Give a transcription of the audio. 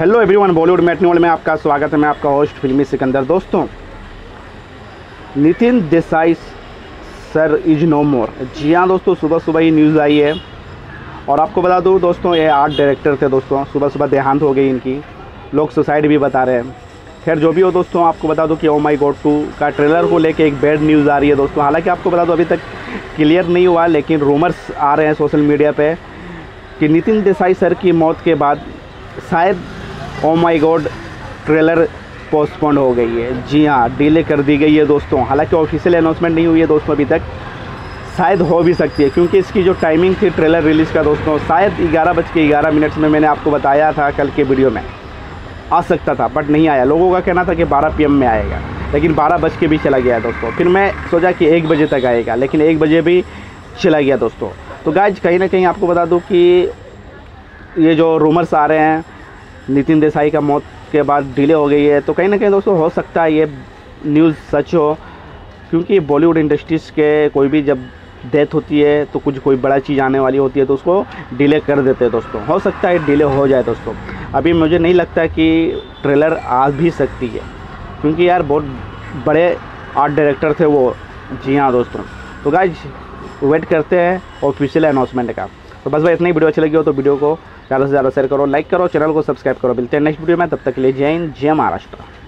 Hello everyone, Bollywood matinee world में आपका स्वागत है। मैं आपका होस्ट फिल्मी सिकंदर। दोस्तों, Nitin Desai sir is no more. जी हाँ दोस्तों, सुबह सुबह ही न्यूज़ आई है और आपको बता दूँ दोस्तों, ये आर्ट डायरेक्टर थे दोस्तों। सुबह सुबह देहांत हो गई इनकी, लोग सुसाइड भी बता रहे हैं। खैर जो भी हो दोस्तों, आपको बता दूं कि ओ माई गॉड 2 का ट्रेलर को लेके एक बैड न्यूज़ आ रही है दोस्तों। हालांकि आपको बता दूं अभी तक क्लियर नहीं हुआ, लेकिन रूमर्स आ रहे हैं सोशल मीडिया पे कि नितिन देसाई सर की मौत के बाद शायद oh my God trailer postpone हो गई है। जी हाँ, डिले कर दी गई है दोस्तों। हालांकि ऑफिशियल अनाउंसमेंट नहीं हुई है दोस्तों अभी तक, शायद हो भी सकती है क्योंकि इसकी जो टाइमिंग थी ट्रेलर रिलीज़ का दोस्तों, शायद 11:11 में मैंने आपको बताया था कल के वीडियो में आ सकता था, बट नहीं आया। लोगों का कहना था कि 12 PM में आएगा, लेकिन 12 बज के भी चला गया दोस्तों। फिर मैं सोचा कि 1 बजे तक आएगा, लेकिन 1 बजे भी चला गया दोस्तों। तो गाइज कहीं ना कहीं आपको बता दूं कि ये जो रूमर्स आ रहे हैं नितिन देसाई का मौत के बाद डिले हो गई है, तो कहीं ना कहीं दोस्तों हो सकता है ये न्यूज़ सच हो, क्योंकि बॉलीवुड इंडस्ट्रीज़ के कोई भी जब डेथ होती है तो कुछ कोई बड़ा चीज़ आने वाली होती है तो उसको डिले कर देते हैं दोस्तों। हो सकता है डिले हो जाए दोस्तों। अभी मुझे नहीं लगता कि ट्रेलर आ भी सकती है, क्योंकि यार बहुत बड़े आर्ट डायरेक्टर थे वो। जी हाँ दोस्तों, तो गाइज वेट करते हैं ऑफिशियल अनाउंसमेंट का। तो बस भाई, इतनी वीडियो अच्छी लगी हो तो वीडियो को ज़्यादा से ज़्यादा शेयर करो, लाइक करो, चैनल को सब्सक्राइब करो। मिलते हैं नेक्स्ट वीडियो में, तब तक के लिए जय हिंद, जय महाराष्ट्र।